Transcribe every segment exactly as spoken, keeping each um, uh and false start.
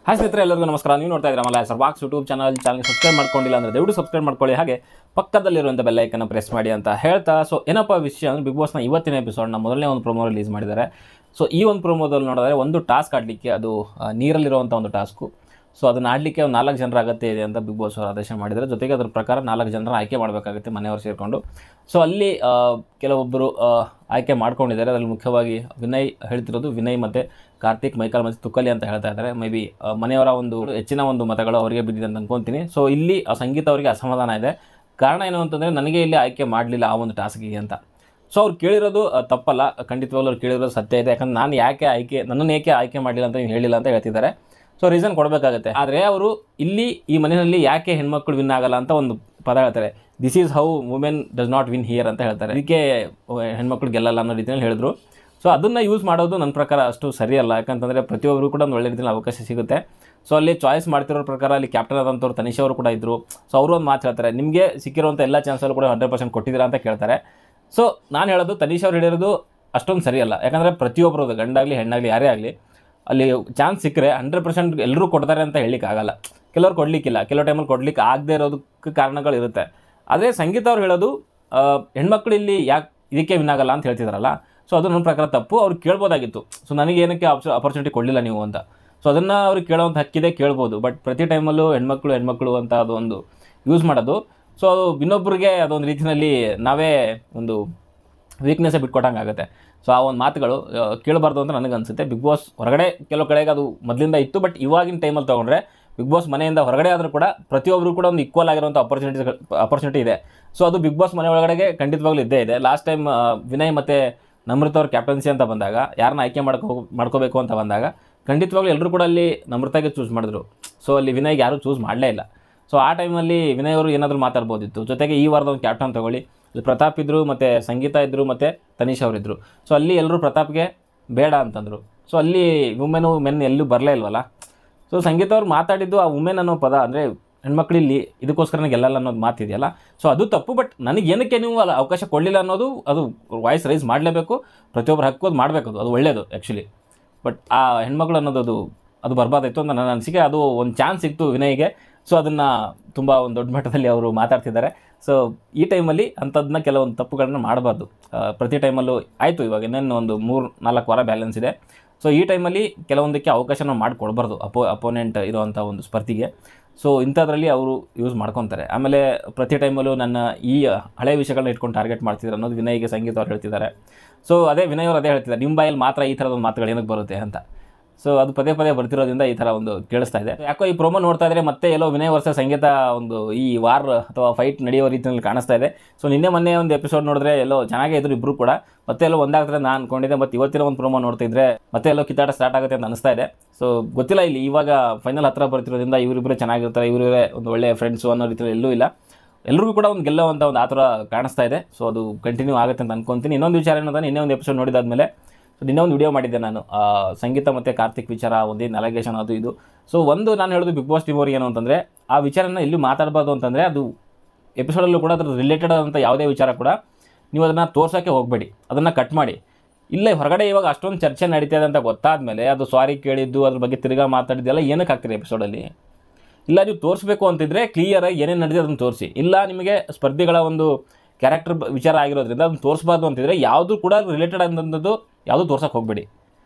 Hi ಸ್ನೇಹಿತರೆ, ಎಲ್ಲರಿಗೂ ನಮಸ್ಕಾರ. ನೀವು ನೋಡ್ತಾ ಇದ್ದೀರಾ Malaya sir box YouTube channel. Channel subscribe ಮಾಡ್ಕೊಂಡಿಲ್ಲ ಅಂದರೆ ದಯವಿಟ್ಟು ಸಬ್ಸ್ಕ್ರೈಬ್ ಮಾಡ್ಕೊಳ್ಳಿ, ಹಾಗೆ ಪಕ್ಕದಲ್ಲಿರುವಂಥ ಬೆಲ್ ಐಕನ್ನ ಪ್ರೆಸ್ ಮಾಡಿ ಅಂತ ಹೇಳ್ತಾ, ಸೊ ಏನಪ್ಪ ವಿಷಯ ಅಂದರೆ ಬಿಗ್ ಬಾಸ್ನ ಇವತ್ತಿನ ಎಪಿಸೋಡ್ನ ಮೊದಲನೇ ಒಂದು ಪ್ರೊಮೋ ರಿಲೀಸ್ ಮಾಡಿದ್ದಾರೆ. ಸೊ ಈ ಒಂದು ಪ್ರೊಮೋದಲ್ಲಿ ನೋಡಿದ್ರೆ ಒಂದು ಟಾಸ್ಕ್ ಆಡಲಿಕ್ಕೆ, ಅದು ನೀರಲ್ಲಿರುವಂಥ ಒಂದು ಟಾಸ್ಕು. ಸೊ ಅದನ್ನು ಆಡಲಿಕ್ಕೆ ಒಂದು ನಾಲ್ಕು ಜನರ ಅಗತ್ಯ ಇದೆ ಅಂತ ಬಿಗ್ ಬಾಸ್ ಅವರು ಆದೇಶ ಮಾಡಿದ್ದಾರೆ. ಜೊತೆಗೆ ಅದ್ರ ಪ್ರಕಾರ ನಾಲ್ಕು ಜನರ ಆಯ್ಕೆ ಮಾಡಬೇಕಾಗುತ್ತೆ ಮನೆಯವರು ಸೇರಿಕೊಂಡು. ಸೊ ಅಲ್ಲಿ ಕೆಲವೊಬ್ಬರು ಆಯ್ಕೆ ಮಾಡ್ಕೊಂಡಿದ್ದಾರೆ. ಅದರಲ್ಲಿ ಮುಖ್ಯವಾಗಿ ವಿನಯ್ ಹೇಳ್ತಿರೋದು, ವಿನಯ್ ಮತ್ತು ಕಾರ್ತಿಕ್, ಮೈಕಲ್ ಮತ್ತು ತುಕಲಿ ಅಂತ ಹೇಳ್ತಾ ಇದ್ದಾರೆ. ಮೇ ಬಿ ಮನೆಯವರ ಒಂದು ಹೆಚ್ಚಿನ ಒಂದು ಮತಗಳು ಅವರಿಗೆ ಬಿದ್ದಿದೆ ಅಂತ ಅನ್ಕೊತೀನಿ. ಸೊ ಇಲ್ಲಿ ಸಂಗೀತ ಅವರಿಗೆ ಅಸಮಾಧಾನ ಇದೆ. ಕಾರಣ ಏನು ಅಂತಂದರೆ, ನನಗೆ ಇಲ್ಲಿ ಆಯ್ಕೆ ಮಾಡಲಿಲ್ಲ ಆ ಒಂದು ಟಾಸ್ಕಿಗೆ ಅಂತ. ಸೊ ಅವ್ರು ಕೇಳಿರೋದು ತಪ್ಪಲ್ಲ, ಖಂಡಿತವಾಗ್ಲೂ ಅವ್ರು ಕೇಳಿರೋದು ಸತ್ಯ ಇದೆ. ಯಾಕಂದ್ರೆ ನಾನು ಯಾಕೆ ಆಯ್ಕೆ ನನ್ನನ್ನು ಏಕೆ ಆಯ್ಕೆ ಮಾಡಲಿಲ್ಲ ಅಂತ ಹೇಳಿಲ್ಲ ಅಂತ ಹೇಳ್ತಿದ್ದಾರೆ. ಸೊ ರೀಸನ್ ಕೊಡಬೇಕಾಗುತ್ತೆ. ಆದರೆ ಅವರು ಇಲ್ಲಿ ಈ ಮನೆಯಲ್ಲಿ ಯಾಕೆ ಹೆಣ್ಮಕ್ಳು ವಿನ್ ಆಗಲ್ಲ ಅಂತ ಒಂದು ಪದ ಹೇಳ್ತಾರೆ. This is how women does not win here ಅಂತ ಹೇಳ್ತಾರೆ. ಇದಕ್ಕೆ ಹೆಣ್ಮಕ್ಳು ಗೆಲ್ಲಲ್ಲ ಅನ್ನೋ ರೀತಿಯಲ್ಲಿ ಹೇಳಿದ್ರು. ಸೊ ಅದನ್ನು ಯೂಸ್ ಮಾಡೋದು ನನ್ನ ಪ್ರಕಾರ ಅಷ್ಟು ಸರಿಯಲ್ಲ. ಯಾಕಂತಂದರೆ ಪ್ರತಿಯೊಬ್ಬರು ಕೂಡ ಒಂದು ಒಳ್ಳೆ ರೀತಿಯಲ್ಲಿ ಅವಕಾಶ ಸಿಗುತ್ತೆ. ಸೊ ಅಲ್ಲಿ ಚಾಯ್ಸ್ ಮಾಡ್ತಿರೋ ಪ್ರಕಾರ ಅಲ್ಲಿ ಕ್ಯಾಪ್ಟನ್ ಆದಂಥವ್ರು ತನಿಷ್ ಅವರು ಕೂಡ ಇದ್ದರು. ಸೊ ಅವರು ಒಂದು ಮಾತು ಹೇಳ್ತಾರೆ, ನಿಮಗೆ ಸಿಕ್ಕಿರುವಂಥ ಎಲ್ಲ ಚಾನ್ಸಲ್ಲೂ ಕೂಡ ಹಂಡ್ರೆಡ್ ಪರ್ಸೆಂಟ್ ಕೊಟ್ಟಿದ್ದೀರಾ ಅಂತ ಕೇಳ್ತಾರೆ. ಸೊ ನಾನು ಹೇಳೋದು, ತನಿಷ್ ಅವ್ರು ಹೇಳಿರೋದು ಅಷ್ಟೊಂದು ಸರಿಯಲ್ಲ. ಯಾಕಂದರೆ ಪ್ರತಿಯೊಬ್ಬರದು ಗಂಡಾಗಲಿ ಹೆಣ್ಣಾಗಲಿ ಯಾರೇ ಆಗಲಿ, ಅಲ್ಲಿ ಚಾನ್ಸ್ ಸಿಕ್ಕರೆ ಹಂಡ್ರೆಡ್ ಪರ್ಸೆಂಟ್ ಎಲ್ಲರೂ ಕೊಡ್ತಾರೆ ಅಂತ ಹೇಳಲಿಕ್ಕೆ ಆಗಲ್ಲ. ಕೆಲವ್ರು ಕೊಡಲಿಕ್ಕಿಲ್ಲ, ಕೆಲವು ಟೈಮಲ್ಲಿ ಕೊಡ್ಲಿಕ್ಕೆ ಆಗದೆ ಇರೋದಕ್ಕೆ ಕಾರಣಗಳಿರುತ್ತೆ. ಆದರೆ ಸಂಗೀತ ಅವ್ರು ಹೇಳೋದು, ಹೆಣ್ಮಕ್ಳು ಇಲ್ಲಿ ಯಾಕೆ ಇದಕ್ಕೆ ವಿನ್ ಆಗಲ್ಲ ಅಂತ ಹೇಳ್ತಿದಾರಲ್ಲ, ಸೊ ಅದು ನನ್ನ ಪ್ರಕಾರ ತಪ್ಪು. ಅವ್ರು ಕೇಳ್ಬೋದಾಗಿತ್ತು, ಸೊ ನನಗೆ ಏನಕ್ಕೆ ಆಪ್ಷ ಅಪರ್ಚುನಿಟಿ ಕೊಡಲಿಲ್ಲ ನೀವು ಅಂತ. ಸೊ ಅದನ್ನು ಅವ್ರಿಗೆ ಕೇಳೋವಂಥ ಹಕ್ಕಿದೆ, ಕೇಳ್ಬೋದು. ಬಟ್ ಪ್ರತಿ ಟೈಮಲ್ಲೂ ಹೆಣ್ಮಕ್ಳು ಹೆಣ್ಮಕ್ಳು ಅಂತ ಅದು ಒಂದು ಯೂಸ್ ಮಾಡೋದು, ಸೊ ಅದು ಇನ್ನೊಬ್ಬರಿಗೆ ಅದೊಂದು ರೀತಿಯಲ್ಲಿ ನಾವೇ ಒಂದು ವೀಕ್ನೆಸ್ಸೇ ಬಿಟ್ಕೊಟ್ಟಂಗೆ ಆಗುತ್ತೆ. ಸೊ ಆ ಒಂದು ಮಾತುಗಳು ಕೇಳಬಾರ್ದು ಅಂತ ನನಗೆ ಅನಿಸುತ್ತೆ. ಬಿಗ್ ಬಾಸ್ ಹೊರಗಡೆ ಕೆಲವು ಕಡೆಗೆ ಅದು ಮೊದಲಿಂದ ಇತ್ತು, ಬಟ್ ಇವಾಗಿನ ಟೈಮಲ್ಲಿ ತೊಗೊಂಡ್ರೆ ಬಿಗ್ ಬಾಸ್ ಮನೆಯಿಂದ ಹೊರಗಡೆ ಆದರೂ ಕೂಡ ಪ್ರತಿಯೊಬ್ಬರು ಕೂಡ ಒಂದು ಈಕ್ವಲ್ ಆಗಿರುವಂಥ ಅಪರ್ಚುನಿಟೀಸ್ ಅಪರ್ಚುನಿಟಿ ಇದೆ. ಸೊ ಅದು ಬಿಗ್ ಬಾಸ್ ಮನೆ ಒಳಗಡೆ ಖಂಡಿತವಾಗ್ಲೂ ಇದ್ದೇ ಇದೆ. ಲಾಸ್ಟ್ ಟೈಮ್ ವಿನಯ್ ಮತ್ತು ನಮ್ರತ ಅವ್ರ ಕ್ಯಾಪ್ಟನ್ಸಿ ಅಂತ ಬಂದಾಗ, ಯಾರನ್ನ ಆಯ್ಕೆ ಮಾಡ್ಕೋ ಮಾಡ್ಕೋಬೇಕು ಅಂತ ಬಂದಾಗ ಖಂಡಿತವಾಗ್ಲೂ ಎಲ್ಲರೂ ಕೂಡ ಅಲ್ಲಿ ನಮ್ರತಾಗೆ ಚೂಸ್ ಮಾಡಿದ್ರು. ಸೊ ಅಲ್ಲಿ ವಿನಯ್ಗೆ ಯಾರೂ ಚೂಸ್ ಮಾಡಲೇ ಇಲ್ಲ. ಸೊ ಆ ಟೈಮಲ್ಲಿ ವಿನಯ್ ಅವರು ಏನಾದರೂ ಮಾತಾಡ್ಬೋದಿತ್ತು. ಜೊತೆಗೆ ಈ ವಾರದ ಒಂದು ಕ್ಯಾಪ್ಟನ್ ತೊಗೊಳ್ಳಿ, ಅಲ್ಲಿ ಪ್ರತಾಪ್ ಇದ್ದರು, ಮತ್ತು ಸಂಗೀತ ಇದ್ದರು, ಮತ್ತು ತನಿಷ್ ಅವರಿದ್ದರು. ಸೊ ಅಲ್ಲಿ ಎಲ್ಲರೂ ಪ್ರತಾಪ್ಗೆ ಬೇಡ ಅಂತಂದರು. ಸೊ ಅಲ್ಲಿ ವುಮೆನು ಮೆನ್ ಎಲ್ಲೂ ಬರಲೇ ಇಲ್ವಲ್ಲ. ಸೊ ಸಂಗೀತ ಅವ್ರು ಮಾತಾಡಿದ್ದು ಆ ವುಮೆನ್ ಅನ್ನೋ ಪದ, ಅಂದರೆ ಹೆಣ್ಮಕ್ಳಿಲ್ಲಿ ಇದಕ್ಕೋಸ್ಕರ ಗೆಲ್ಲಲ್ಲ ಅನ್ನೋದು ಮಾತಿದೆಯಲ್ಲ, ಸೊ ಅದು ತಪ್ಪು. ಬಟ್ ನನಗೆ ಏನಕ್ಕೆ ನೀವು ಅಲ್ಲ ಅವಕಾಶ ಕೊಡಲಿಲ್ಲ ಅನ್ನೋದು, ಅದು ವಾಯ್ಸ್ ರೈಸ್ ಮಾಡಲೇಬೇಕು, ಪ್ರತಿಯೊಬ್ಬರು ಹಕ್ಕೋದು ಮಾಡಬೇಕು, ಅದು ಅದು ಒಳ್ಳೆಯದು ಆ್ಯಕ್ಚುಲಿ. ಬಟ್ ಆ ಹೆಣ್ಮಕ್ಳು ಅನ್ನೋದು ಅದು ಅದು ಬರ್ಬಾದಾಯಿತು ಅಂತ ನನ್ನ ಅನಿಸಿಕೆ. ಅದು ಒಂದು ಚಾನ್ಸ್ ಸಿಕ್ತು ವಿನಯ್ಗೆ. ಸೊ ಅದನ್ನು ತುಂಬ ಒಂದು ದೊಡ್ಡ ಮಟ್ಟದಲ್ಲಿ ಅವರು ಮಾತಾಡ್ತಿದ್ದಾರೆ. ಸೊ ಈ ಟೈಮಲ್ಲಿ ಅಂಥದ್ದನ್ನ ಕೆಲವೊಂದು ತಪ್ಪುಗಳನ್ನ ಮಾಡಬಾರ್ದು. ಪ್ರತಿ ಟೈಮಲ್ಲೂ ಆಯಿತು, ಇವಾಗ ಇನ್ನೇನು ಒಂದು ಮೂರು ನಾಲ್ಕು ವಾರ ಬ್ಯಾಲೆನ್ಸ್ ಇದೆ. ಸೊ ಈ ಟೈಮಲ್ಲಿ ಕೆಲವೊಂದಕ್ಕೆ ಅವಕಾಶನ ಮಾಡಿಕೊಡ್ಬಾರ್ದು ಅಪೋ ಅಪೋನೆಂಟ್ ಇರೋವಂಥ ಒಂದು ಸ್ಪರ್ಧಿಗೆ. ಸೊ ಇಂಥದ್ರಲ್ಲಿ ಅವರು ಯೂಸ್ ಮಾಡ್ಕೊತಾರೆ. ಆಮೇಲೆ ಪ್ರತಿ ಟೈಮಲ್ಲೂ ನನ್ನ ಈ ಹಳೆ ವಿಷಯಗಳನ್ನ ಇಟ್ಕೊಂಡು ಟಾರ್ಗೆಟ್ ಮಾಡ್ತಿದ್ದಾರೆ ಅನ್ನೋದು ವಿನಯ್ಗೆ ಸಂಗೀತ ಅವ್ರು ಹೇಳ್ತಿದ್ದಾರೆ. ಸೊ ಅದೇ ವಿನಯ್ ಅವರು ಅದೇ ಹೇಳ್ತಿದ್ದಾರೆ, ನಿಮ್ಮ ಬಾಯಲ್ಲಿ ಮಾತ್ರ ಈ ಥರದ ಮಾತುಗಳು ಏನಕ್ಕೆ ಬರುತ್ತೆ ಅಂತ. ಸೊ ಅದು ಪದೇ ಪದೇ ಬರ್ತಿರೋದ್ರಿಂದ ಈ ಥರ ಒಂದು ಕೇಳಿಸ್ತಾ ಇದೆ. ಯಾಕೋ ಈ ಪ್ರೋಮೋ ನೋಡ್ತಾ ಇದ್ದರೆ ಮತ್ತೆ ಎಲ್ಲೋ ವಿನಯ್ ವರ್ಷ ಸಂಗೀತ ಒಂದು ಈ ವಾರ್ ಅಥವಾ ಫೈಟ್ ನಡೆಯೋ ರೀತಿಯಲ್ಲಿ ಕಾಣಿಸ್ತಾ ಇದೆ. ಸೊ ನಿನ್ನೆ ಮೊನ್ನೆ ಒಂದು ಎಪಿಸೋಡ್ ನೋಡಿದ್ರೆ ಎಲ್ಲೋ ಚೆನ್ನಾಗೇ ಇದ್ರು ಇಬ್ಬರು ಕೂಡ, ಮತ್ತೆ ಎಲ್ಲೋ ಒಂದಾಗ್ತಾರೆ ನಾನು ಅಂದ್ಕೊಂಡಿದ್ದೆ. ಮತ್ತು ಇವತ್ತಿನ ಒಂದು ಪ್ರೋಮೋ ನೋಡ್ತಿದ್ರೆ ಮತ್ತೆ ಎಲ್ಲೋ ಕಿತ್ತಾಟ ಸ್ಟಾರ್ಟ್ ಆಗುತ್ತೆ ಅಂತ ಅನಿಸ್ತಾ ಇದೆ. ಸೊ ಗೊತ್ತಿಲ್ಲ, ಇಲ್ಲಿ ಇವಾಗ ಫೈನಲ್ ಹತ್ರ ಬರ್ತಿರೋದ್ರಿಂದ ಇವರಿಬ್ಬರೇ ಚೆನ್ನಾಗಿರ್ತಾರೆ, ಇವರೇ ಒಂದು ಒಳ್ಳೆಯ ಫ್ರೆಂಡ್ಸು ಅನ್ನೋ ರೀತಿಯಲ್ಲಿ ಎಲ್ಲೂ ಇಲ್ಲ. ಎಲ್ಲರಿಗೂ ಕೂಡ ಒಂದು ಗೆಲ್ಲುವಂಥ ಒಂದು ಆ ಥರ ಕಾಣಿಸ್ತಾ ಇದೆ. ಸೊ ಅದು ಕಂಟಿನ್ಯೂ ಆಗುತ್ತೆ ಅಂತ ಅನ್ಕೊತೀನಿ. ಇನ್ನೊಂದು ವಿಚಾರ ಏನಂದ್ರೆ, ಇನ್ನೇ ಒಂದು ಎಪಿಸೋಡ್ ನೋಡಿದಾದ್ಮೇಲೆ ಸೊ ಇನ್ನೇ ಒಂದು ವಿಡಿಯೋ ಮಾಡಿದ್ದೆ ನಾನು, ಸಂಗೀತ ಮತ್ತು ಕಾರ್ತಿಕ್ ವಿಚಾರ, ಒಂದೇನು ಅಲಗೇಷನ್ ಅದು ಇದು. ಸೊ ಒಂದು ನಾನು ಹೇಳೋದು ಬಿಗ್ ಬಾಸ್ ಟೀಮ್ ಅವ್ರಿಗೆ ಏನು ಅಂತಂದರೆ, ಆ ವಿಚಾರನ ಎಲ್ಲೂ ಮಾತಾಡಬಾರ್ದು ಅಂತಂದರೆ, ಅದು ಎಪಿಸೋಡಲ್ಲೂ ಕೂಡ ಅದ್ರ ರಿಲೇಟೆಡ್ ಆದಂಥ ಯಾವುದೇ ವಿಚಾರ ಕೂಡ ನೀವು ಅದನ್ನು ತೋರ್ಸೋಕ್ಕೆ ಹೋಗಬೇಡಿ, ಅದನ್ನು ಕಟ್ ಮಾಡಿ. ಇಲ್ಲೇ ಹೊರಗಡೆ ಇವಾಗ ಅಷ್ಟೊಂದು ಚರ್ಚೆ ನಡೀತಾ ಇದೆ ಅಂತ ಗೊತ್ತಾದ ಮೇಲೆ ಅದು ಸಾರಿ ಕೇಳಿದ್ದು, ಅದ್ರ ಬಗ್ಗೆ ತಿರ್ಗಾ ಮಾತಾಡಿದ್ದೆಲ್ಲ ಏನಕ್ಕೆ ಆಗ್ತಿದೆ ಎಪಿಸೋಡಲ್ಲಿ? ಇಲ್ಲ, ನೀವು ತೋರಿಸ್ಬೇಕು ಅಂತಿದ್ರೆ ಕ್ಲಿಯರಾಗಿ ಏನೇನು ನಡೆದಿದೆ ಅದನ್ನು ತೋರಿಸಿ. ಇಲ್ಲ, ನಿಮಗೆ ಸ್ಪರ್ಧಿಗಳ ಒಂದು ಕ್ಯಾರೆಕ್ಟರ್ ವಿಚಾರ ಆಗಿರೋದ್ರಿಂದ ಅದನ್ನು ತೋರಿಸ್ಬಾರ್ದು ಅಂತಿದ್ರೆ ಯಾವುದು ಕೂಡ ರಿಲೇಟೆಡ್ ಆದಂಥದ್ದು ಯಾವುದೂ ತೋರ್ಸೋಕ್ಕೆ ಹೋಗಬೇಡಿ.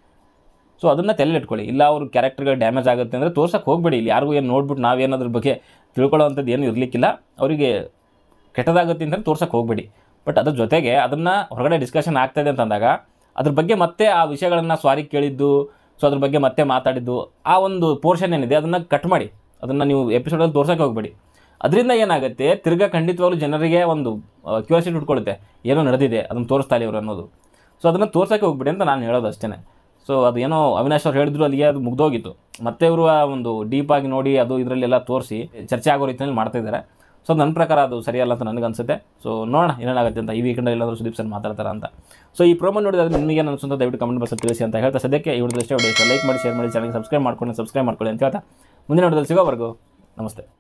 ಸೊ ಅದನ್ನು ತಲೆಲಿಟ್ಕೊಳ್ಳಿ. ಇಲ್ಲ ಅವ್ರ ಕ್ಯಾರೆಕ್ಟರ್ಗಳು ಡ್ಯಾಮೇಜ್ ಆಗುತ್ತೆ ಅಂದರೆ ತೋರ್ಸೋಕ್ಕೆ ಹೋಗಬೇಡಿ. ಇಲ್ಲಿ ಯಾರಿಗೂ ಏನು ನೋಡ್ಬಿಟ್ಟು ನಾವೇನದ್ರ ಬಗ್ಗೆ ತಿಳ್ಕೊಳ್ಳೋವಂಥದ್ದು ಏನು ಇರಲಿಕ್ಕಿಲ್ಲ. ಅವರಿಗೆ ಕೆಟ್ಟದಾಗುತ್ತೆ ಅಂತಂದ್ರೆ ತೋರ್ಸೋಕ್ಕೆ ಹೋಗಬೇಡಿ. ಬಟ್ ಅದ್ರ ಜೊತೆಗೆ ಅದನ್ನು ಹೊರಗಡೆ ಡಿಸ್ಕಷನ್ ಆಗ್ತಾಯಿದೆ ಅಂತಂದಾಗ ಅದ್ರ ಬಗ್ಗೆ ಮತ್ತೆ ಆ ವಿಷಯಗಳನ್ನು ಸಾರಿ ಕೇಳಿದ್ದು, ಸೊ ಅದ್ರ ಬಗ್ಗೆ ಮತ್ತೆ ಮಾತಾಡಿದ್ದು, ಆ ಒಂದು ಪೋರ್ಷನ್ ಏನಿದೆ ಅದನ್ನು ಕಟ್ ಮಾಡಿ. ಅದನ್ನು ನೀವು ಎಪಿಸೋಡಲ್ಲಿ ತೋರ್ಸೋಕ್ಕೆ ಹೋಗಬೇಡಿ. ಅದರಿಂದ ಏನಾಗುತ್ತೆ, ತಿರ್ಗಾ ಖಂಡಿತವಾಗ್ಲೂ ಜನರಿಗೆ ಒಂದು ಕ್ಯೂರಿಯಾಸಿಟಿ ಉಟ್ಕೊಳ್ಳುತ್ತೆ, ಏನೋ ನಡೆದಿದೆ ಅದನ್ನು ತೋರಿಸ್ತಾ ಇವರು ಅನ್ನೋದು. ಸೊ ಅದನ್ನು ತೋರ್ಸೋಕ್ಕೆ ಹೋಗ್ಬಿಡಿ ಅಂತ ನಾನು ಹೇಳೋದು ಅಷ್ಟೇ. ಸೊ ಅದು ಏನೋ ಅವಿನಾಶ್ ಅವ್ರು ಹೇಳಿದ್ರು, ಅಲ್ಲಿಗೆ ಅದು ಮುಗ್ದೋಗಿತ್ತು. ಮತ್ತೆ ಇವರು ಒಂದು ಡೀಪಾಗಿ ನೋಡಿ ಅದು ಇದರಲ್ಲೆಲ್ಲ ತೋರಿಸಿ ಚರ್ಚೆ ಆಗೋ ರೀತಿಯಲ್ಲಿ ಮಾಡ್ತಾಯಿದ್ದಾರೆ. ಸೊ ನನ್ನ ಪ್ರಕಾರ ಅದು ಸರಿಯಲ್ಲ ಅಂತ ನನಗೆ ಅನಿಸುತ್ತೆ. ಸೊ ನೋಡೋಣ ಏನಾಗುತ್ತೆ ಅಂತ. ಈ ವೀಕೆಂಡಲ್ಲಿ ಎಲ್ಲಾದರೂ ಸುದೀಪ್ ಸರ್ ಮಾತಾಡ್ತಾರೆ ಅಂತ. ಸೊ ಈ ಪ್ರೋಮೋ ನೋಡಿದ್ರೆ ನಿಮಗೆ ಏನು ಅನಿಸುತ್ತೆ ದಯವಿಟ್ಟು ಕಮೆಂಟ್ ಬಾಕ್ಸಲ್ಲಿ ತಿಳಿಸಿ ಅಂತ ಹೇಳ್ತಾ, ಸದ್ಯಕ್ಕೆ ಈ ವಿಡಿಯೋದಲ್ಲಿ ಇಷ್ಟ ವಿಡಿಯೋ ಲೈಕ್ ಮಾಡಿ, ಶೇರ್ ಮಾಡಿ, ಚಾನಲ್ಗೆ ಸಬ್ಸ್ಕ್ರೈಬ್ ಮಾಡ್ಕೊಂಡು ಸಬ್ಸ್ಕ್ರೈಬ್ ಮಾಡ್ಕೊಳ್ಳಿ ಅಂತ ಹೇಳ್ತಾ ಮುಂದಿನ ವಿಡಿಯೋದಲ್ಲಿ ಸಿಗೋವರೆಗೂ ನಮಸ್ತೆ.